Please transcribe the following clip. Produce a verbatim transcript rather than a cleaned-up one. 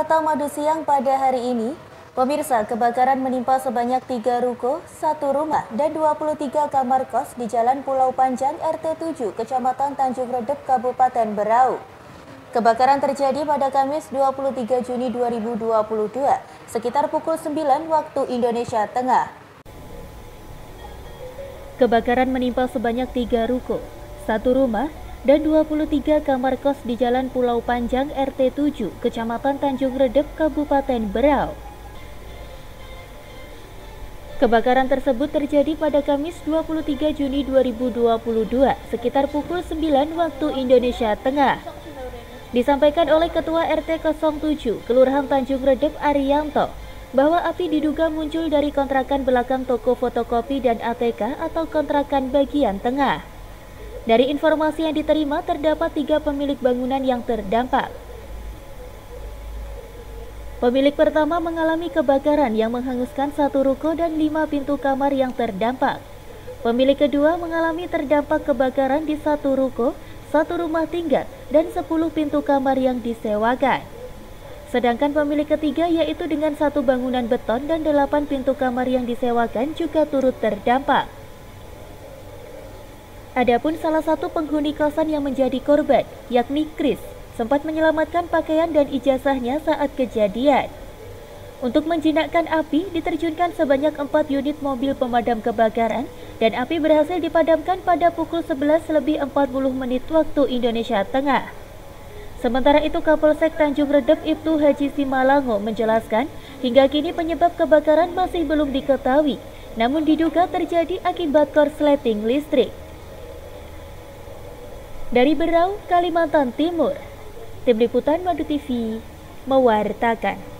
Kota Madu Siang pada hari ini, pemirsa, kebakaran menimpa sebanyak tiga ruko, satu rumah, dan dua puluh tiga kamar kos di Jalan Pulau Panjang R T tujuh, Kecamatan Tanjung Redep, Kabupaten Berau. Kebakaran terjadi pada Kamis dua puluh tiga Juni dua ribu dua puluh dua, sekitar pukul sembilan waktu Indonesia Tengah. Kebakaran menimpa sebanyak tiga ruko, satu rumah, dan dua puluh tiga kamar kos di Jalan Pulau Panjang R T tujuh, Kecamatan Tanjung Redep, Kabupaten Berau. Kebakaran tersebut terjadi pada Kamis dua puluh tiga Juni dua ribu dua puluh dua, sekitar pukul sembilan waktu Indonesia Tengah. Disampaikan oleh Ketua R T nol tujuh, Kelurahan Tanjung Redep Arianto, bahwa api diduga muncul dari kontrakan belakang toko fotokopi dan A T K atau kontrakan bagian tengah. Dari informasi yang diterima, terdapat tiga pemilik bangunan yang terdampak. Pemilik pertama mengalami kebakaran yang menghanguskan satu ruko dan lima pintu kamar yang terdampak. Pemilik kedua mengalami terdampak kebakaran di satu ruko, satu rumah tinggal, dan sepuluh pintu kamar yang disewakan. Sedangkan pemilik ketiga, yaitu dengan satu bangunan beton dan delapan pintu kamar yang disewakan, juga turut terdampak. Adapun salah satu penghuni kosan yang menjadi korban, yakni Chris, sempat menyelamatkan pakaian dan ijazahnya saat kejadian. Untuk menjinakkan api, diterjunkan sebanyak empat unit mobil pemadam kebakaran dan api berhasil dipadamkan pada pukul sebelas lebih empat puluh menit waktu Indonesia Tengah. Sementara itu, Kapolsek Tanjung Redep Ibtu Haji Simalango menjelaskan, hingga kini penyebab kebakaran masih belum diketahui, namun diduga terjadi akibat korsleting listrik. Dari Berau, Kalimantan Timur, Tim Liputan Madu T V mewartakan.